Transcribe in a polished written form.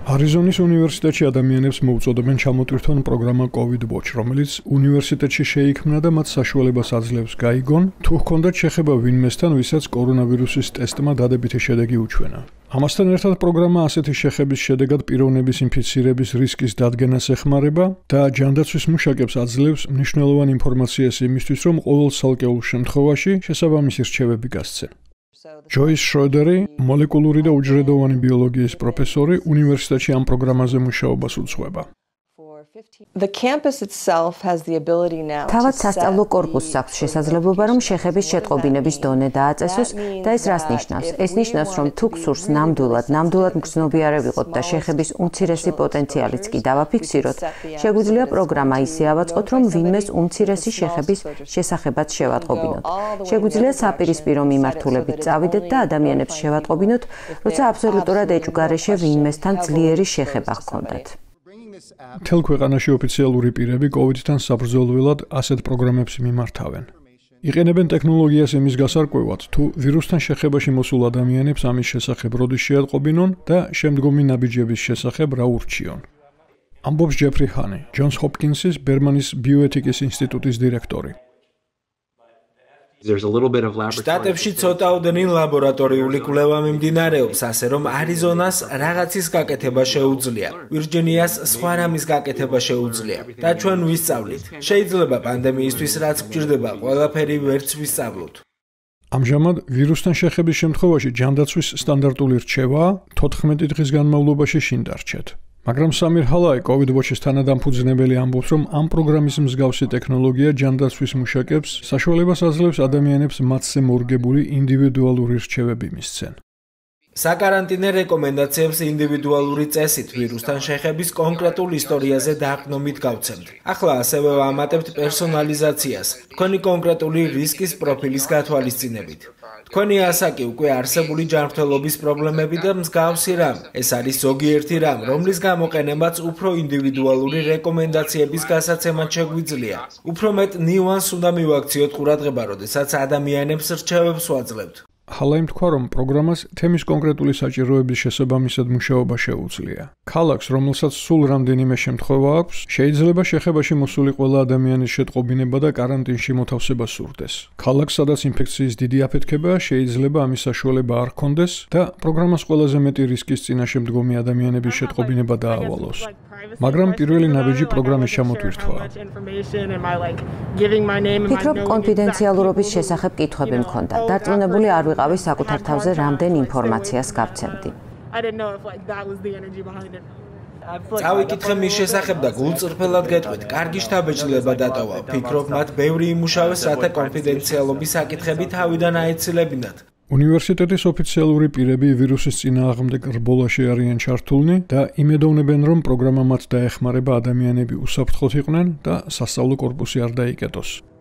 არიზონის უნივერსიტეტში ადამიანებს მოუწოდებენ ჩამოტვირთონ პროგრამა COVID Watch, რომელიც უნივერსიტეტში შეიქმნა და მათ საშუალებას აძლევს გაიგონ, თუ ჰქონდათ შეხება ვინმესთან, ვისაც კორონავირუსის ტესტმა დადებითი შედეგი უჩვენა. ამასთან ერთად პროგრამა ასეთი შეხების შედეგად პიროვნების ინფიცირების რისკის დადგენას ეხმარება და ჯანდაცვის მუშაკებს აძლევს მნიშვნელოვან ინფორმაციას იმისთვის, რომ ყოველ ცალკეულ შემთხვევაში შესაბამისი რჩევები გასცენ. ჯოის შროდერი, მოლეკულური და უჯრედოვანი ბიოლოგიის პროფესორი, უნივერსიტეტში ამ პროგრამაზე მუშაობას უძღვება. თავად სასწავლო კორპუსს აქვს შესაძლებლობა, რომ შეხების შეტყობინების დონე დააწესოს და ეს რას ნიშნავს? ეს ნიშნავს, რომ თუ გსურს ნამდვილად მგრძნობიარე-ვიყოთ და შეხების უმცირესი პოტენციალიც კი დავაფიქსიროთ, შეგვიძლია პროგრამა ისე ავაწყოთ, რომ ვინმეს უმცირესი შეხების შესახებაც შევატყობინოთ. შეგვიძლია საპირისპირო მიმართულებით წავიდეთ და ადამიანებს შევატყობინოთ, როცა აბსოლუტურად ეჭვგარეშე ვინმესთან ძლიერი შეხება ჰქონდათ. მთელ ქვეყანაში ოფიციალური პირები COVID-თან საბრძოლველად ასეთ პროგრამებს მიმართავენ. იყენებენ ტექნოლოგიას იმის გასარკვევად, თუ ვირუსთან შეხებაში მოსულ ადამიანებს ამის შესახებ როდის შეატყობინონ და შემდგომი ნაბიჯების შესახებ რა ურჩიონ. ამბობს ჯეფრი ჰანი, ჯონს ჰოპკინსის ბერმანის ბიოეთიკის ინსტიტუტის დირექტორი. შტატებში ცოტაოდენი ლაბორატორიული კვლევა მიმდინარეობს, ასე რომ არიზონას რაღაცის გაკეთება შეუძლია, ვირჯინიას სხვა რამის გაკეთება შეუძლია და ჩვენ ვისწავლით. შეიძლება პანდემიისთვის რაც გვჭირდება, ყველაფერი ვერც ვისწავლოთ. ამჟამად ვირუსთან შეხების შემთხვევაში ჯანდაცვის სტანდარტული რჩევაა 14 დღის განმავლობაში შინ დარჩეთ. მაგრამ სამირ ჰალაი COVID Watch-ის თანადამფუძნებელი ამბობს, რომ ამ პროგრამის მსგავსი ტექნოლოგია ჯანდაცვის მუშაკებს საშუალებას აძლევს ადამიანებს მათზე მორგებული ინდივიდუალური რჩევები მისცენ. საკარანტინე რეკომენდაციებს ინდივიდუალური წესით ვირუსთან შეხების კონკრეტულ ისტორიაზე დაყრდნობით გავცემთ. ახლა ასევე ვამატებთ პერსონალიზაციას, თქვენი კონკრეტული რისკის პროფილის გათვალისწინებით. თქვენი ასაკი უკვე არსებული ჯანმრთელობის პრობლემები და მსგავსი რამ. ეს არის ზოგიერთი რამ, რომლის გამოყენებაც უფრო ინდივიდუალური რეკომენდაციების გასაცემად შეგვიძლია. უფრო მეტ ნიუანსს უნდა მივაქციოთ ყურადღება, როდესაც ადამიანებს რჩევებს ვაძლევთ. ჰალაიმ თქვა, რომ პროგრამას თემის კონკრეტული საჭიროების შესაბამისად მუშაობა შეუძლია. ქალაქს, რომელსაც სულ რამდენიმე შემთხვევა აქვს, შეიძლება შეხებაში მოსული ყველა ადამიანის შეტყობინება და კარანტინში მოთავსება სურდეს. ქალაქს, სადაც ინფექციის დიდი აფეთქებაა, შეიძლება ამის საშუალება არ ჰქონდეს და პროგრამას ყველაზე მეტი რისკის წინაშე მდგომი ადამიანების შეტყობინება დაავალოს. მაგრამ პირველი ნაბიჯი პროგრამის ჩამოტვირთვაა. ფიქრობ, კონფიდენციალურობის შესახებ კითხვები მქონდა. დარწმუნებული არ ვიყავი საკუთარ თავზე რამდენ ინფორმაციას გავცემდი. წავიკითხე მის შესახებ და გულწრფელად გეტყვით, კარგი შთაბეჭდილება დატოვა. ფიქრობ, მათ ბევრი იმუშავეს, რათა კონფიდენციალობის საკითხები თავიდან აეცილებინათ. უნივერსიტეტის ოფიციალური პირები ვირუსის წინააღმდეგ რბოლაში არიან ჩართულნი და იმედოვნებენ, რომ პროგრამა მათ დაეხმარება ადამიანები უსაფრთხოდ იყვნენ და სასწავლო კორპუსი არ დაიკეტოს.